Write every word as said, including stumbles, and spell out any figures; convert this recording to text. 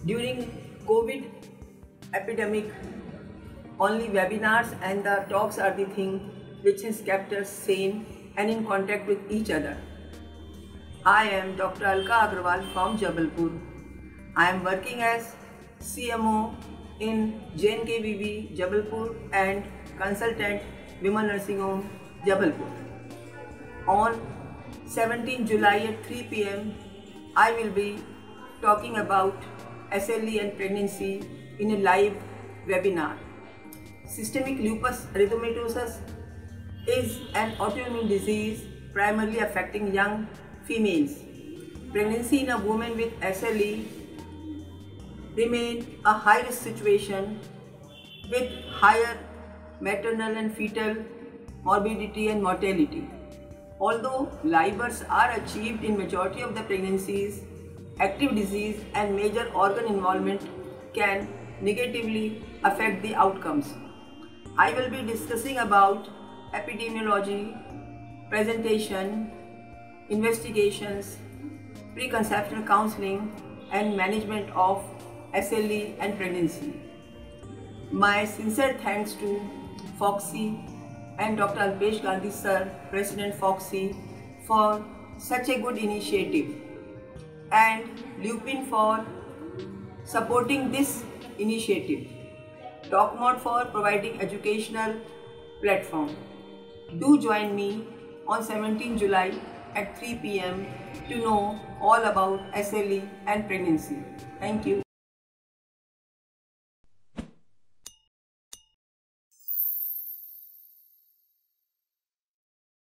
During COVID epidemic, only webinars and the talks are the thing which has kept us sane and in contact with each other. I am Doctor Alka Agrawal from Jabalpur. I am working as C M O in J N K V V Jabalpur and consultant Vimal Nursing Home Jabalpur. On seventeenth July at three p m I will be talking about S L E and pregnancy in a live webinar. Systemic lupus erythematosus is an autoimmune disease primarily affecting young females. Pregnancy in a woman with S L E remains a high-risk situation with higher maternal and fetal morbidity and mortality. Although live births are achieved in majority of the pregnancies, active disease and major organ involvement can negatively affect the outcomes. I will be discussing about epidemiology, presentation, investigations, preconceptional counseling and management of S L E and pregnancy. My sincere thanks to Foxy and Doctor Alpesh Gandhi sir, President Foxy, for such a good initiative, and Lupin for supporting this initiative, DocMod for providing educational platform. Do join me on seventeenth July at three p m to know all about S L E and pregnancy. Thank you.